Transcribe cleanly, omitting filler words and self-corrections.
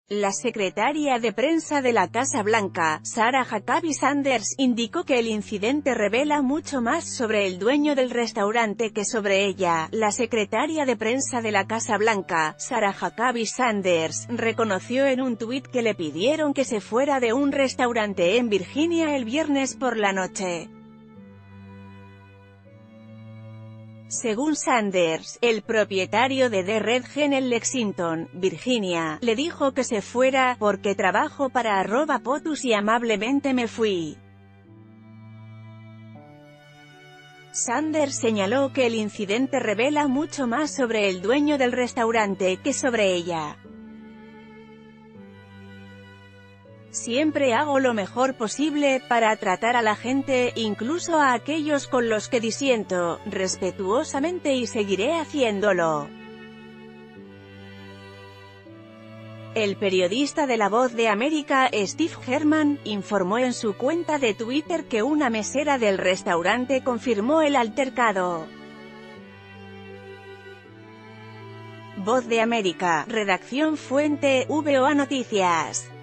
La secretaria de prensa de la Casa Blanca, Sarah Huckabee Sanders, indicó que el incidente revela mucho más sobre el dueño del restaurante que sobre ella. La secretaria de prensa de la Casa Blanca, Sarah Huckabee Sanders, reconoció en un tuit que le pidieron que se fuera de un restaurante en Virginia el viernes por la noche. Según Sanders, el propietario de The Red Hen en Lexington, Virginia, le dijo que se fuera, porque trabajo para @POTUS y amablemente me fui. Sanders señaló que el incidente revela mucho más sobre el dueño del restaurante que sobre ella. Siempre hago lo mejor posible para tratar a la gente, incluso a aquellos con los que disiento, respetuosamente, y seguiré haciéndolo. El periodista de La Voz de América, Steve Herman, informó en su cuenta de Twitter que una mesera del restaurante confirmó el altercado. Voz de América, redacción fuente, VOA Noticias.